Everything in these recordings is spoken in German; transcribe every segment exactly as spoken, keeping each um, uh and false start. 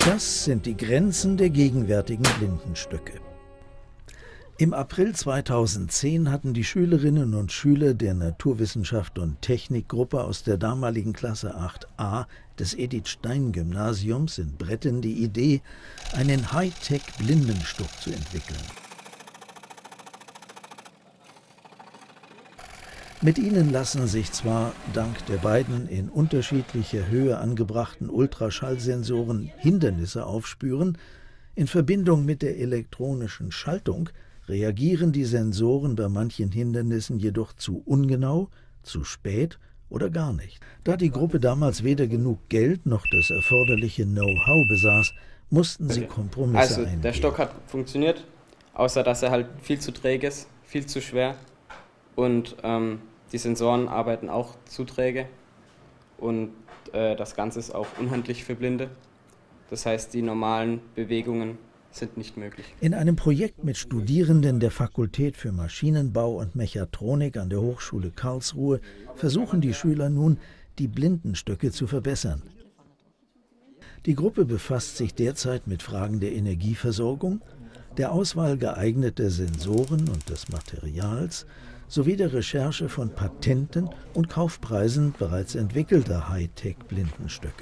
Das sind die Grenzen der gegenwärtigen Blindenstücke. Im April zweitausendzehn hatten die Schülerinnen und Schüler der Naturwissenschaft und Technikgruppe aus der damaligen Klasse acht a des Edith-Stein-Gymnasiums in Bretten die Idee, einen Hightech-Blindenstuck zu entwickeln. Mit ihnen lassen sich zwar dank der beiden in unterschiedlicher Höhe angebrachten Ultraschallsensoren Hindernisse aufspüren, in Verbindung mit der elektronischen Schaltung reagieren die Sensoren bei manchen Hindernissen jedoch zu ungenau, zu spät oder gar nicht. Da die Gruppe damals weder genug Geld noch das erforderliche Know-how besaß, mussten sie Kompromisse also, eingehen. Der Stock hat funktioniert, außer dass er halt viel zu träge ist, viel zu schwer und ähm, die Sensoren arbeiten auch zu träge und äh, das Ganze ist auch unhandlich für Blinde. Das heißt, die normalen Bewegungen sind nicht möglich. In einem Projekt mit Studierenden der Fakultät für Maschinenbau und Mechatronik an der Hochschule Karlsruhe versuchen die Schüler nun, die Blindenstöcke zu verbessern. Die Gruppe befasst sich derzeit mit Fragen der Energieversorgung, der Auswahl geeigneter Sensoren und des Materials sowie der Recherche von Patenten und Kaufpreisen bereits entwickelter Hightech-Blindenstöcke.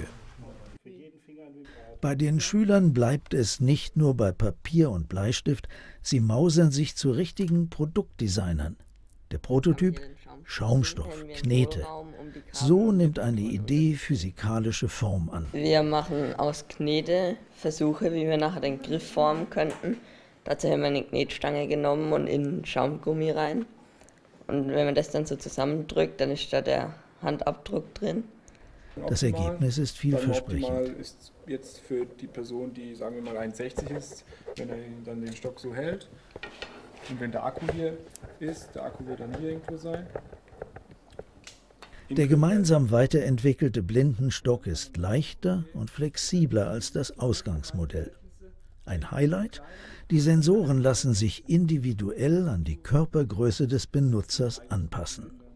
Bei den Schülern bleibt es nicht nur bei Papier und Bleistift, sie mausern sich zu richtigen Produktdesignern. Der Prototyp: Schaumstoff, Knete. So nimmt eine Idee physikalische Form an. Wir machen aus Knete Versuche, wie wir nachher den Griff formen könnten. Dazu haben wir eine Knetstange genommen und in Schaumgummi rein. Und wenn man das dann so zusammendrückt, dann ist da der Handabdruck drin. Das Ergebnis ist vielversprechend. Optimal ist jetzt für die Person, die, sagen wir mal, eins sechzig ist, wenn er dann den Stock so hält. Und wenn der Akku hier ist, der Akku wird dann hier irgendwo sein. Der gemeinsam weiterentwickelte Blindenstock ist leichter und flexibler als das Ausgangsmodell. Ein Highlight: Die Sensoren lassen sich individuell an die Körpergröße des Benutzers anpassen.